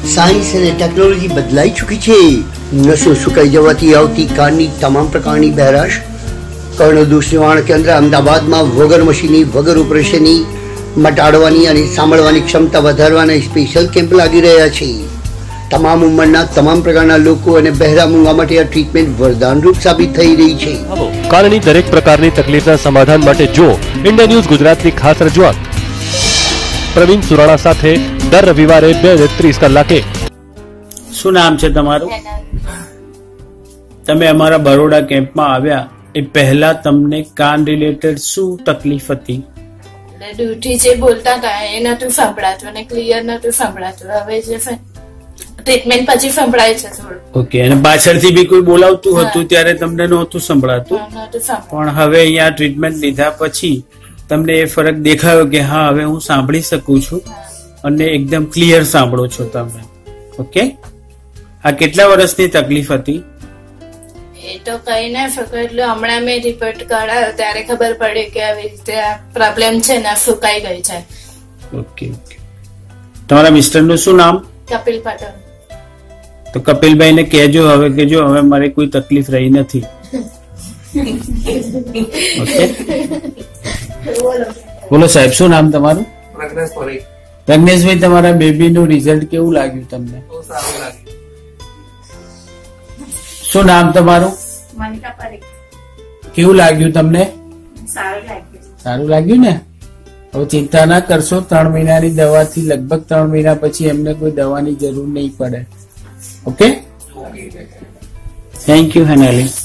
Science અને technology બદલાઈ ચૂકી છે. નસો સુકાઈ જવાથી આવતી કાનની તમામ પ્રકારની બહેરાશ. કર્ણદોષ નિવારણ કેન્દ્ર અમદાવાદમાં વગર મશીની વગર ઓપરેશનની મટાડવાની અને સાંભળવાની ક્ષમતા વધારવાના સ્પેશિયલ કેમ્પ લાગી રહ્યા છે. તમામ ઉંમરના તમામ પ્રકારના લોકો અને બહેરા મૂંગા માટે આ ટ્રીટમેન્ટ વરદાનરૂપ સાબિત થઈ રહી છે. કાનની દરેક પ્રકારની તકલીફના સમાધાન માટે જો ઇન્ડિયા ન્યૂઝ ગુજરાતની ખાસ રજૂઆત પ્રવીણ સુરાણા સાથે દર રવિવારે 2:30 કલાકે. શું નામ છે તમારું? તમે અમારા બરોડા કેમ્પમાં આવ્યા એ પહેલા તમને કાન રિલેટેડ શું તકલીફ હતી? ડ્યુટી જે બોલતા હતા એ નતું સંભળાતું અને ક્લિયર નતું સંભળાતું. હવે જે ટ્રીટમેન્ટ પછી સંભળાય છે થોડું. ઓકે. અને પાછળથી બી કોઈ બોલાવતું હતું ત્યારે તમને નહોતું સંભળાતું, પણ હવે અહીંયા ટ્રીટમેન્ટ લીધા પછી તમને એ ફરક દેખાયો કે હા હવે હું સાંભળી શકું છું અને એકદમ ક્લિયર સાંભળો છો તમે. ઓકે. આ કેટલા વર્ષની તકલીફ હતી? એ તો કઈ ના શકો. એટલે હમણાં મેં રિપોર્ટ કરાયો ત્યારે ખબર પડી કે આવી રીતે આ પ્રોબ્લેમ છે ને ફૂંકાઈ ગઈ છે. Okay okay. તમારા મિસ્ટરનું શું નામ? કપિલ પટેલ. તો કપિલભાઈને કહેજો હવે કે જો હવે મારે કોઈ તકલીફ રહી નથી. ઓકે. બોલો સાહેબ, શું નામ તમારું? પ્રજ્ઞેશભાઈ, તમારા બેબીનું રિઝલ્ટ કેવું લાગ્યું તમને? શું નામ તમારું? મનિકા પરીખ. કેવું લાગ્યું તમને? સારું લાગ્યું. સારું લાગ્યું ને? હવે ચિંતા ના કરશો. 3 મહિનાની દવાથી લગભગ 3 મહિના પછી એમને કોઈ દવાની જરૂર નહીં પડે. ઓકે. Thank you હેનાલી.